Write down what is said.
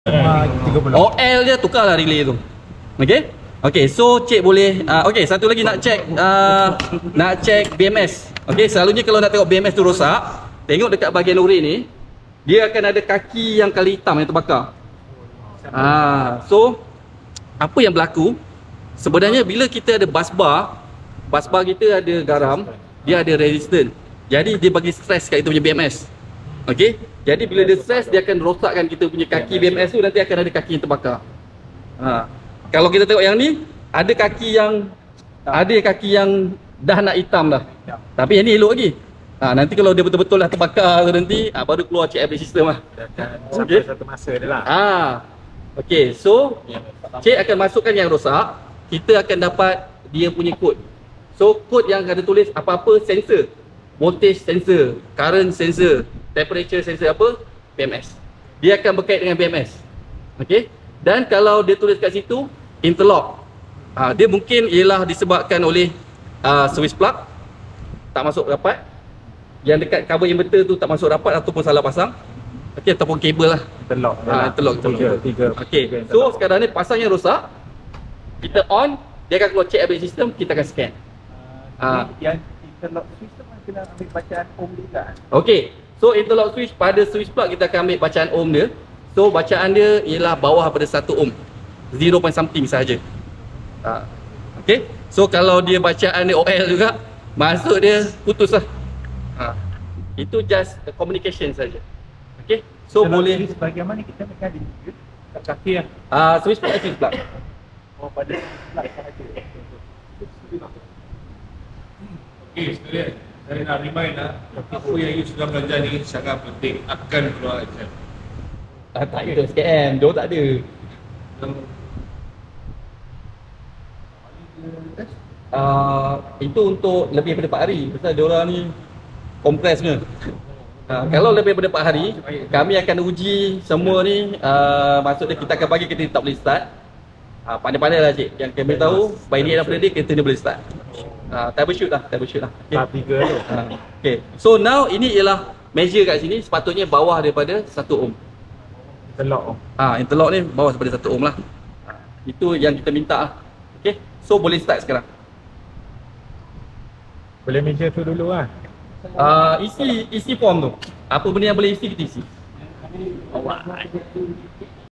OL dia tukarlah relay tu. Okey? Okey, so cik boleh okey, satu lagi nak check BMS. Okey, selalunya kalau nak tengok BMS tu rosak, tengok dekat bahagian lori ni, dia akan ada kaki yang kali hitam yang terbakar. So apa yang berlaku? Sebenarnya bila kita ada bus bar kita ada garam, dia ada resistance. Jadi dia bagi stres kat kita punya BMS. Okey? Jadi bila dia stres, dia akan rosakkan kita punya kaki BMS tu, nanti akan ada kaki yang terbakar. Kalau kita tengok yang ni, ada kaki yang dah nak hitam dah. Tapi yang ni elok lagi. Nanti kalau dia betul-betul dah terbakar tu nanti, baru keluar check average system lah. Sampai satu masa dia lah. Okey, so cik akan masukkan yang rosak, kita akan dapat dia punya kod. So kod yang ada tulis apa-apa sensor, voltage sensor, current sensor, temperature sensor apa, BMS. Dia akan berkait dengan BMS. Okey. Dan kalau dia tulis kat situ interlock, dia mungkin ialah disebabkan oleh switch plug tak masuk rapat, yang dekat kabel inverter tu tak masuk rapat ataupun salah pasang. Okey, ataupun kabel lah Interlock. interlock. Tiga. Okey. So sekarang ni pasang yang rosak, kita on, dia akan keluar check average system, kita akan scan. Yang interlock switch tu kena ambil bacaan ohm juga. Okey. So interlock switch, pada switch plug kita akan ambil bacaan ohm dia. So bacaan dia ialah bawah daripada 1 ohm. 0 point something sahaja. Okey. So kalau dia bacaan dia OL juga, maksud dia putus lah. Itu just a communication saja. Okey. So boleh Bagaimana kita nak kali kat kaki lah. switch plug. Pada slide sahaja. Okey, sekalian, saya nak remind apa yang you sudah belajar ni sangat penting, akan keluar exam. Tak ada SKM, dia tak ada. Itu untuk lebih daripada 4 hari. Pasal diorang ni kompres punya. Kalau lebih daripada 4 hari, kami akan uji semua ni. Maksudnya kita akan bagi kita tak boleh start. Pandai-pandai lah cik. Yang kami tahu, by the end of the day kita ni boleh start. Troubleshoot lah. Tahap 3 tu. Okay. So now ini ialah measure kat sini, sepatutnya bawah daripada 1 ohm. Interlock. Interlock ni bawah daripada 1 ohm lah. Itu yang kita minta lah. Okay. So boleh start sekarang. Boleh measure tu dulu lah. Isi form tu. Apa benda yang boleh isi, kita isi.